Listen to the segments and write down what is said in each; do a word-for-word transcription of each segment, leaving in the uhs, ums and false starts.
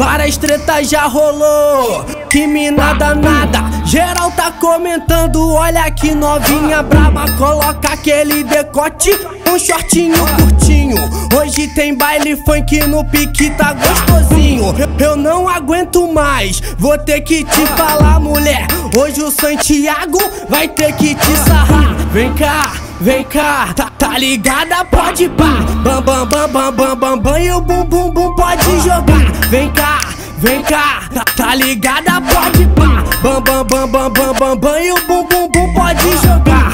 Várias tretas já rolou, que mina danada. Geral tá comentando, olha que novinha braba. Coloca aquele decote, um shortinho curtinho. Hoje tem baile funk no pique, tá gostosinho. Eu não aguento mais, vou ter que te falar, mulher. Hoje o Santiago vai ter que te sarrar. Vem cá, vem cá, tá, tá ligada? Pode pá. Bam, bam, bam, bam, bam, bam, bam. E o bum, bum, bum pode jogar. Vem cá, vem cá, tá, tá ligada? Pode pá. Bam, bam, bam, bam, bam, bam, bam. E o bum, bum, bum pode jogar.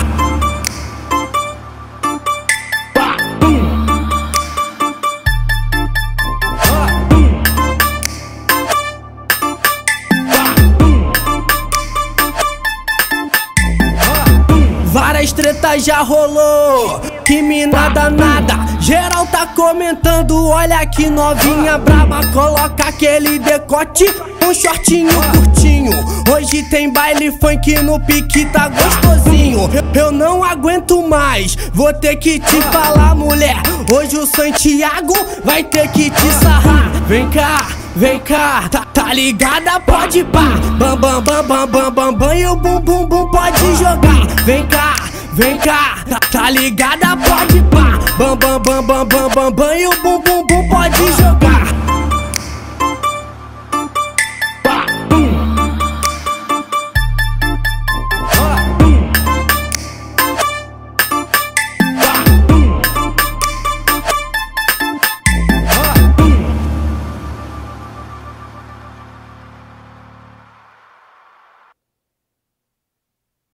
Pá, bum. Ah, bum. Pá, bum. Ah, bum. Várias tretas já rolou, que mina danada. Geral tá comentando, olha que novinha braba. Coloca aquele decote, um shortinho curtinho. Hoje tem baile funk no pique, tá gostosinho. Eu não aguento mais, vou ter que te falar, mulher. Hoje o Santiago vai ter que te sarrar. Vem cá, vem cá, tá, tá ligada? Pode pá. Bam, bam, bam, bam, bam, bam, bam. E o bum, bum, bum pode jogar. Vem cá, vem cá, tá, tá ligada? Pode pá. Bam, bam, bam, bam, bam, bam, bam. E o bum, bum, bum pode jogar.